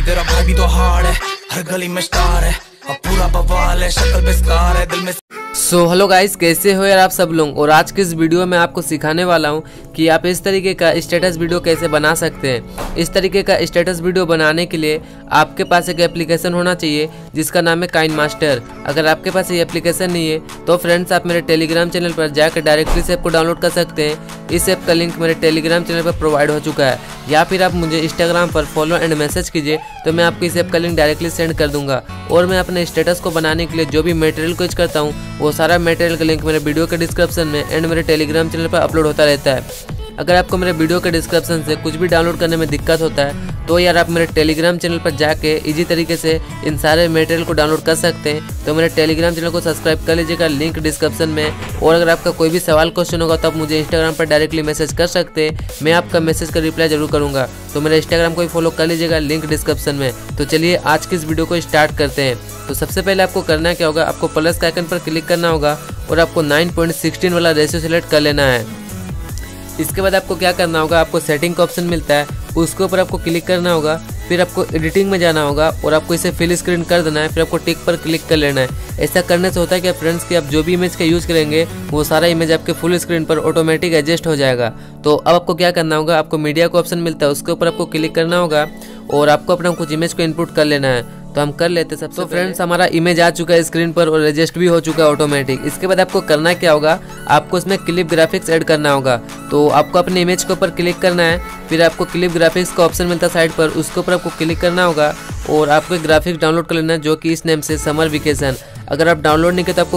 भाई तेरा भाई भी तो हार्ड है, हर गली में स्टार है, अब पूरा बवाल है, शक्ल पे स्कार है, दिल में। सो हेलो गाइस, कैसे हो यार आप सब लोग। और आज के इस वीडियो में आपको सिखाने वाला हूँ कि आप इस तरीके का स्टेटस वीडियो कैसे बना सकते हैं। इस तरीके का स्टेटस वीडियो बनाने के लिए आपके पास एक एप्लीकेशन होना चाहिए जिसका नाम है काइनमास्टर। अगर आपके पास ये एप्लीकेशन नहीं है तो फ्रेंड्स आप मेरे टेलीग्राम चैनल पर जाकर डायरेक्टली इस ऐप को डाउनलोड कर सकते हैं। इस ऐप का लिंक मेरे टेलीग्राम चैनल पर प्रोवाइड हो चुका है, या फिर आप मुझे इंस्टाग्राम पर फॉलो एंड मैसेज कीजिए तो मैं आपको इस ऐप का लिंक डायरेक्टली सेंड कर दूंगा। और मैं अपने स्टेटस को बनाने के लिए जो भी मटेरियल यूज करता हूँ वो सारा मटेरियल का लिंक मेरे वीडियो के डिस्क्रिप्शन में एंड मेरे टेलीग्राम चैनल पर अपलोड होता रहता है। अगर आपको मेरे वीडियो के डिस्क्रिप्शन से कुछ भी डाउनलोड करने में दिक्कत होता है तो यार आप मेरे टेलीग्राम चैनल पर जाके इजी तरीके से इन सारे मटेरियल को डाउनलोड कर सकते हैं। तो मेरे टेलीग्राम चैनल को सब्सक्राइब कर लीजिएगा, लिंक डिस्क्रिप्शन में। और अगर आपका कोई भी सवाल क्वेश्चन होगा तो आप मुझे इंस्टाग्राम पर डायरेक्टली मैसेज कर सकते हैं, मैं आपका मैसेज का रिप्लाई जरूर करूँगा। तो मेरे इंस्टाग्राम को भी फॉलो कर लीजिएगा, लिंक डिस्क्रिप्शन में। तो चलिए आज की इस वीडियो को स्टार्ट करते हैं। तो सबसे पहले आपको करना क्या होगा, आपको प्लस के आइकन पर क्लिक करना होगा और आपको 9:16 वाला रेशियो सेलेक्ट कर लेना है। इसके बाद आपको क्या करना होगा, आपको सेटिंग का ऑप्शन मिलता है, उसके ऊपर आपको क्लिक करना होगा। फिर आपको एडिटिंग में जाना होगा और आपको इसे फिल स्क्रीन कर देना है। फिर आपको टिक पर क्लिक कर लेना है। ऐसा करने से होता है कि फ्रेंड्स कि आप जो भी इमेज का यूज़ करेंगे वो सारा इमेज आपके फुल स्क्रीन पर ऑटोमेटिक एडजस्ट हो जाएगा। तो अब आपको क्या करना होगा, आपको मीडिया का ऑप्शन मिलता है, उसके ऊपर आपको क्लिक करना होगा और आपको अपना कुछ इमेज को इनपुट कर लेना है। तो हम कर लेते हैं सबसे। तो फ्रेंड्स हमारा इमेज आ चुका है स्क्रीन पर और एडजस्ट भी हो चुका है ऑटोमेटिक। इसके बाद आपको करना क्या होगा, आपको इसमें क्लिप ग्राफिक्स ऐड करना होगा। तो आपको अपने इमेज के ऊपर क्लिक करना है, फिर आपको क्लिप ग्राफिक्स का ऑप्शन मिलता है साइड पर, उसके ऊपर आपको क्लिक करना होगा और आपको एक ग्राफिक्स डाउनलोड कर लेना है जो कि इस नेम से समर वेकेशन। अगर आप डाउनलोड नहीं किए तो आपको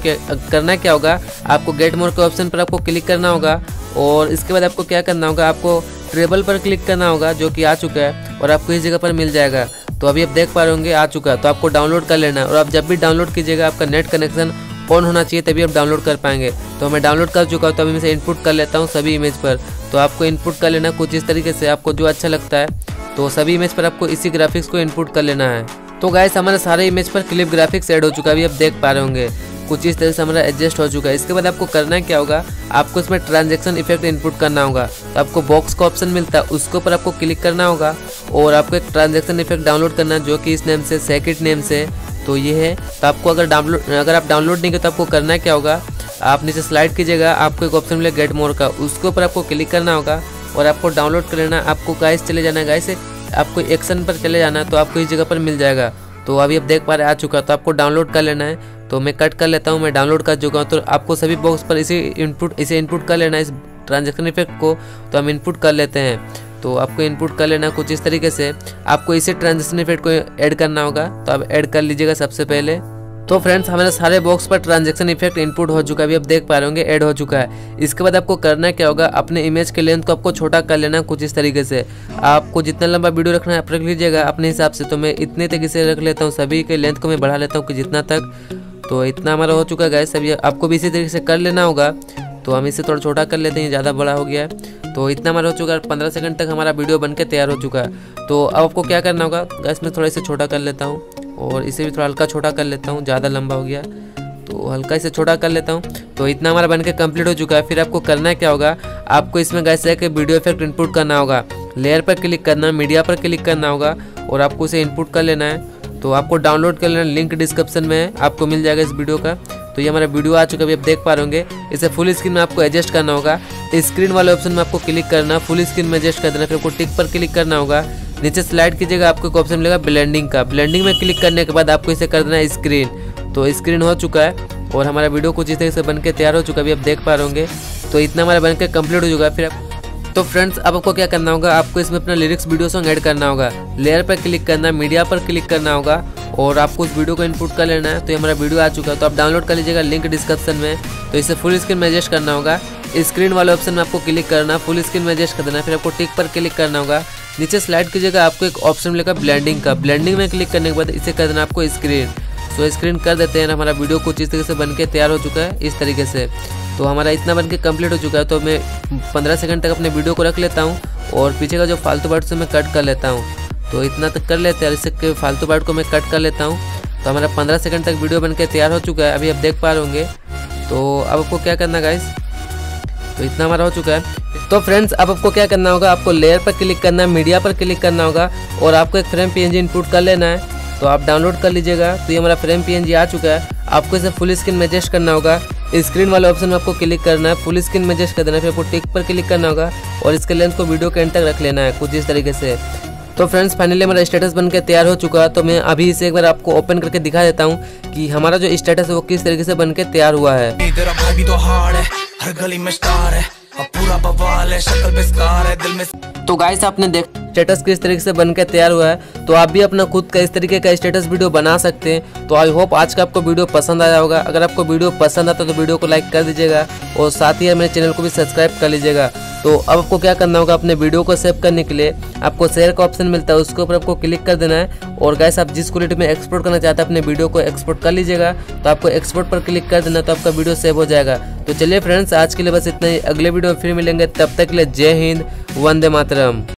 करना क्या होगा, आपको गेट मोर के ऑप्शन पर आपको क्लिक करना होगा और इसके बाद आपको क्या करना होगा, आपको ट्रेबल पर क्लिक करना होगा जो कि आ चुका है और आपको इस जगह पर मिल जाएगा। तो अभी आप देख पा रहे होंगे आ चुका है। तो आपको डाउनलोड कर लेना है और आप जब भी डाउनलोड कीजिएगा आपका नेट कनेक्शन ऑन होना चाहिए तभी आप डाउनलोड कर पाएंगे। तो मैं डाउनलोड कर चुका हूँ, तो अभी मैं से इनपुट कर लेता हूँ सभी इमेज पर। तो आपको इनपुट कर लेना कुछ इस तरीके से, आपको जो अच्छा लगता है तो सभी इमेज पर आपको इसी ग्राफिक्स को इनपुट कर लेना है। तो गाइस हमारे सारे इमेज पर क्लिप ग्राफिक्स ऐड हो चुका है, अभी आप देख पा रहे होंगे कुछ इस तरह से हमारा एडजस्ट हो चुका है। इसके बाद आपको करना क्या होगा, आपको इसमें ट्रांजैक्शन इफेक्ट इनपुट करना होगा। तो आपको बॉक्स का ऑप्शन मिलता है, उसके ऊपर आपको क्लिक करना होगा और आपको एक ट्रांजैक्शन इफेक्ट डाउनलोड करना है जो कि इस नेम से सेकिट नेम से तो ये है। तो आपको अगर आप डाउनलोड नहीं किए तो आपको करना क्या होगा, आप नीचे स्लाइड कीजिएगा, आपको एक ऑप्शन मिलेगा गेट मोर का, उसके ऊपर आपको क्लिक करना होगा और आपको डाउनलोड कर लेना। आपको गाइस चले जाना है, गाइस आपको एक्शन पर चले जाना तो आपको इस जगह पर मिल जाएगा। तो अभी आप देख पा रहे आ चुका, तो आपको डाउनलोड कर लेना है। तो मैं कट कर लेता हूँ, मैं डाउनलोड कर चुका हूँ। तो आपको सभी बॉक्स पर इसे इनपुट कर लेना है, इस ट्रांजैक्शन इफेक्ट को। तो हम इनपुट कर लेते हैं, तो आपको इनपुट कर लेना कुछ इस तरीके से। आपको इसे ट्रांजैक्शन इफेक्ट को ऐड करना होगा, तो आप ऐड कर लीजिएगा सबसे पहले। तो फ्रेंड्स हमारे सारे बॉक्स पर ट्रांजैक्शन इफेक्ट इनपुट हो चुका है, अभी आप देख पा रहे होंगे ऐड हो चुका है। इसके बाद आपको करना क्या होगा, अपने इमेज के लेंथ को आपको छोटा कर लेना कुछ इस तरीके से। आपको जितना लंबा वीडियो रखना है आप रख लीजिएगा अपने हिसाब से। तो मैं इतने तक इसे रख लेता हूँ, सभी के लेंथ को मैं बढ़ा लेता हूँ कि जितना तक। तो इतना हमारा हो चुका है गाइस, अभी आपको भी इसी तरीके से कर लेना होगा। तो हम इसे थोड़ा छोटा कर लेते हैं, ज़्यादा बड़ा हो गया है। तो इतना हमारा हो चुका है, 15 सेकंड तक हमारा वीडियो बनके तैयार हो चुका है। तो अब आपको क्या करना होगा, गाइस मैं थोड़ा इसे छोटा कर लेता हूँ और इसे भी थोड़ा हल्का छोटा कर लेता हूँ, ज़्यादा लंबा हो गया तो हल्का इसे छोटा कर लेता हूँ। तो इतना हमारा बनके कंप्लीट हो चुका है। फिर आपको करना क्या होगा, आपको इसमें गाइस एक वीडियो इफेक्ट इनपुट करना होगा। लेयर पर क्लिक करना, मीडिया पर क्लिक करना होगा और आपको इसे इनपुट कर लेना है। तो आपको डाउनलोड कर लेना, लिंक डिस्क्रिप्शन में आपको मिल जाएगा इस वीडियो का। तो ये हमारा वीडियो आ चुका है, अभी आप देख पा रहे होंगे। इसे फुल स्क्रीन में आपको एडजस्ट करना होगा, स्क्रीन वाले ऑप्शन में आपको क्लिक करना, फुल स्क्रीन में एडजस्ट कर देना। फिर आपको टिक पर क्लिक करना होगा, नीचे स्लाइड कीजिएगा, आपको एक ऑप्शन मिलेगा ब्लेंडिंग का। ब्लेंडिंग में क्लिक करने के बाद आपको इसे कर देना स्क्रीन। तो स्क्रीन हो चुका है और हमारा वीडियो कुछ इस तरह से बनके तैयार हो चुका है, अभी आप देख पा रहे होंगे। तो इतना हमारा बनके कंप्लीट हो चुका है। फिर तो फ्रेंड्स अब आपको क्या करना होगा, आपको इसमें अपना लिरिक्स वीडियो सॉन्ग ऐड करना होगा। लेयर पर क्लिक करना, मीडिया पर क्लिक करना होगा और आपको उस वीडियो को इनपुट कर लेना है। तो ये हमारा वीडियो आ चुका है, तो आप डाउनलोड कर लीजिएगा, लिंक डिस्क्रिप्शन में। तो इसे फुल स्क्रीन में एडजस्ट करना होगा, स्क्रीन वाले ऑप्शन में आपको क्लिक करना, फुल स्क्रीन में एडजस्ट कर देना। फिर आपको टिक पर क्लिक करना होगा, नीचे स्लाइड कीजिएगा, आपको एक ऑप्शन मिलेगा ब्लेंडिंग का। ब्लेंडिंग में क्लिक करने के बाद इसे कर देना आपको स्क्रीन। सो स्क्रीन कर देते हैं, हमारा वीडियो कुछ इस तरीके से बनके तैयार हो चुका है इस तरीके से। तो हमारा इतना बनके कंप्लीट हो चुका है। तो मैं 15 सेकंड तक अपने वीडियो को रख लेता हूँ और पीछे का जो फालतू पार्ट से मैं कट कर लेता हूँ। तो इतना तक कर लेते हैं, इससे फालतू पार्ट को मैं कट कर लेता हूँ। तो हमारा 15 सेकंड तक वीडियो बनके तैयार हो चुका है, अभी आप देख पा रहे होंगे। तो अब आपको क्या करना गाइस, तो इतना हमारा हो चुका है। तो फ्रेंड्स अब आपको क्या करना होगा, आपको लेयर पर क्लिक करना है, मीडिया पर क्लिक करना होगा और आपको एक फ्रेम पीएनजी इनपुट कर लेना है। तो आप डाउनलोड कर लीजिएगा। तो ये हमारा फ्रेम पीएनजी आ चुका है। आपको इसे फुल स्क्रीन में एडजस्ट करना होगा। स्क्रीन वाले ऑप्शन में आपको क्लिक करना है, फुल स्क्रीन में एडजस्ट कर देना है, फिर आपको टिक पर क्लिक करना होगा और इसके लेंथ को वीडियो के एंड तक रख लेना है कुछ इस तरीके से। तो फ्रेंड्स फाइनली हमारा स्टेटस बनके तैयार हो चुका है। तो मैं अभी इसे एक बार आपको ओपन करके दिखा देता हूँ कि हमारा जो स्टेटस है वो किस तरीके से बनके तैयार हुआ है। तेरा भाई भी तो हार्ड है, हर गली में स्टार है, अब पूरा बवाल है, शक्ल पे स्कार है, दिल में। तो गाइस आपने देख स्टेटस किस तरीके से बनकर तैयार हुआ है। तो आप भी अपना खुद का इस तरीके का स्टेटस वीडियो बना सकते हैं। तो आई होप आज का आपको वीडियो पसंद आया होगा। अगर आपको वीडियो पसंद आता तो वीडियो को लाइक कर दीजिएगा और साथ ही मेरे चैनल को भी सब्सक्राइब कर लीजिएगा। तो अब आपको क्या करना होगा, अपने वीडियो को सेव करने के लिए आपको शेयर का ऑप्शन मिलता है, उसके ऊपर आपको क्लिक कर देना है और गाइस आप जिस क्वालिटी में एक्सपोर्ट करना चाहते हैं अपने वीडियो को एक्सपोर्ट कर लीजिएगा। तो आपको एक्सपोर्ट पर क्लिक कर देना, तो आपका वीडियो सेव हो जाएगा। तो चलिए फ्रेंड्स आज के लिए बस इतना ही, अगले वीडियो में फिर मिलेंगे, तब तक के लिए जय हिंद, वंदे मातरम।